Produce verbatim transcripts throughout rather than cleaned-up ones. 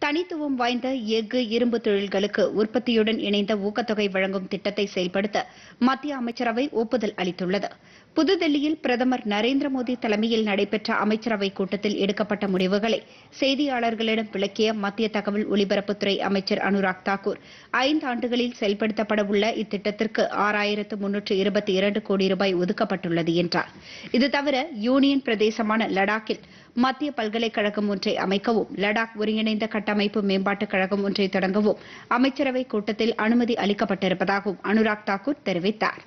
தனித்துவம் வாய்ந்த எஃகு இரும்பு தொழில்களுக்கு உற்பத்தியுடன் இணைந்த ஊக்கத்தொகை வழங்கும் திட்டத்தை செயல்படுத்த மத்திய அமைச்சரவை ஒப்புதல் அளித்துள்ளது. புதுதில்லியில் பிரதமர் நரேந்திர மோடி தலைமையில் நடைபெற்ற அமைச்சரவைக் கூட்டத்தில் எடுக்கப்பட்ட முடிவுகளை செய்தியாளர்களிடம் விளக்கிய மத்திய தகவல் ஒலிபரப்புத்துறை அமைச்சர் அனுராக் தாக்கூர், ஐந்து ஆண்டுகளில் செயல்படுத்தப்படவுள்ள இத்திட்டத்திற்கு ஆறாயிரத்து முன்னூற்று இருபத்தி இரண்டு கோடி ரூபாய் ஒதுக்கப்பட்டுள்ளது என்றார். இதுதவிர யூனியன் பிரதேசமான லடாக்கில் மத்திய பல்கலைக்கழகம் ஒன்றை அமைக்கவும், லடாக் ஒருங்கிணைந்த கட்டமைப்பு மேம்பாட்டுக் கழகம் ஒன்றை தொடங்கவும் அமைச்சரவைக் கூட்டத்தில் அனுமதி அளிக்கப்பட்டிருப்பதாகவும் அனுராக் தாக்கூர் தெரிவித்தார்.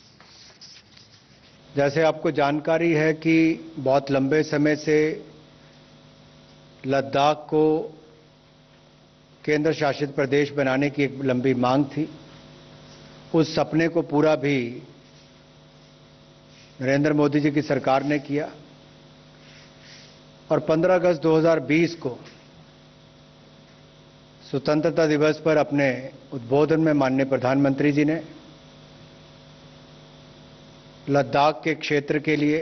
जैसे आपको जानकारी है कि बहुत लंबे समय से लद्दाख को केंद्र शासित प्रदेश बनाने की एक लंबी मांग थी. उस सपने को पूरा भी नरेंद्र मोदी जी की सरकार ने किया और पंद्रह अगस्त दो हज़ार बीस को स्वतंत्रता दिवस पर अपने उद्बोधन में माननीय प्रधानमंत्री जी ने लद्दाख के क्षेत्र के लिए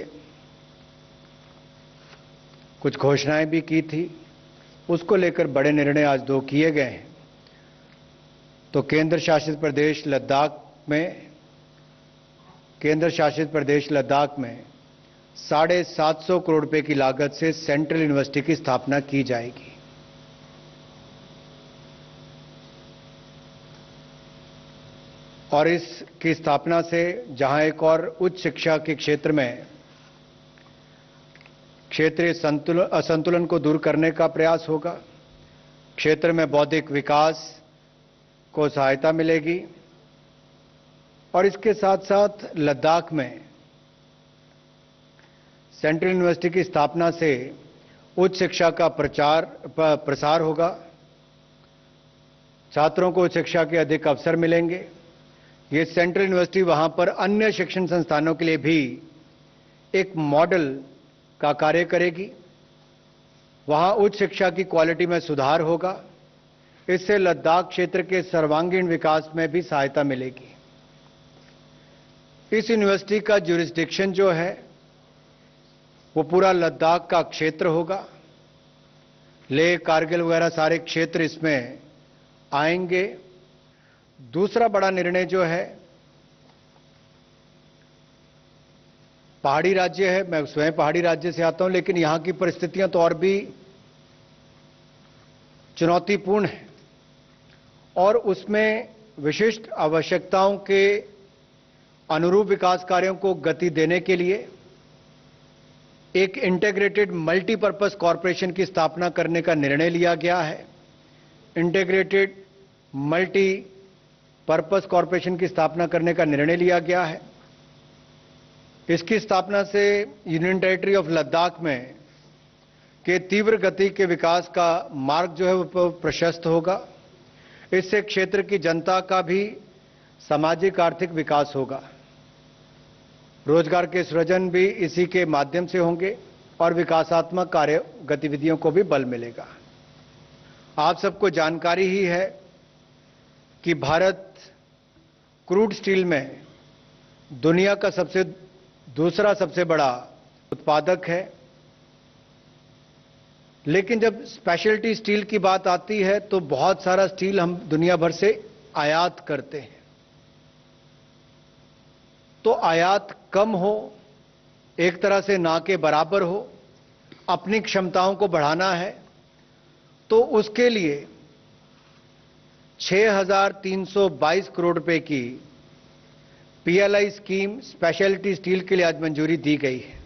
कुछ घोषणाएं भी की थी. उसको लेकर बड़े निर्णय आज दो किए गए हैं. तो केंद्र शासित प्रदेश लद्दाख में केंद्र शासित प्रदेश लद्दाख में साढ़े सात सौ करोड़ रुपए की लागत से सेंट्रल यूनिवर्सिटी की स्थापना की जाएगी. और इसकी स्थापना से जहां एक और उच्च शिक्षा के क्षेत्र में क्षेत्रीय संतुलन असंतुलन को दूर करने का प्रयास होगा, क्षेत्र में बौद्धिक विकास को सहायता मिलेगी और इसके साथ साथ लद्दाख में सेंट्रल यूनिवर्सिटी की स्थापना से उच्च शिक्षा का प्रचार प्रसार होगा, छात्रों को उच्च शिक्षा के अधिक अवसर मिलेंगे. ये सेंट्रल यूनिवर्सिटी वहां पर अन्य शिक्षण संस्थानों के लिए भी एक मॉडल का कार्य करेगी. वहां उच्च शिक्षा की क्वालिटी में सुधार होगा. इससे लद्दाख क्षेत्र के सर्वांगीण विकास में भी सहायता मिलेगी. इस यूनिवर्सिटी का ज्यूरिसडिक्शन जो है वो पूरा लद्दाख का क्षेत्र होगा. लेह, कारगिल वगैरह सारे क्षेत्र इसमें आएंगे. दूसरा बड़ा निर्णय जो है, पहाड़ी राज्य है, मैं स्वयं पहाड़ी राज्य से आता हूं, लेकिन यहां की परिस्थितियां तो और भी चुनौतीपूर्ण है और उसमें विशिष्ट आवश्यकताओं के अनुरूप विकास कार्यों को गति देने के लिए एक इंटीग्रेटेड मल्टीपर्पज कॉरपोरेशन की स्थापना करने का निर्णय लिया गया है. इंटीग्रेटेड मल्टी पर्पस कॉरपोरेशन की स्थापना करने का निर्णय लिया गया है. इसकी स्थापना से यूनियन टेरिटरी ऑफ लद्दाख में के तीव्र गति के विकास का मार्ग जो है वो प्रशस्त होगा. इससे क्षेत्र की जनता का भी सामाजिक आर्थिक विकास होगा. रोजगार के सृजन भी इसी के माध्यम से होंगे और विकासात्मक कार्य गतिविधियों को भी बल मिलेगा. आप सबको जानकारी ही है कि भारत क्रूड स्टील में दुनिया का सबसे दूसरा सबसे बड़ा उत्पादक है. लेकिन जब स्पेशलिटी स्टील की बात आती है तो बहुत सारा स्टील हम दुनिया भर से आयात करते हैं. तो आयात कम हो, एक तरह से ना के बराबर हो, अपनी क्षमताओं को बढ़ाना है तो उसके लिए छह हजार तीन सौ बाईस करोड़ रुपए की पीएलआई स्कीम स्पेशलिटी स्टील के लिए आज मंजूरी दी गई है.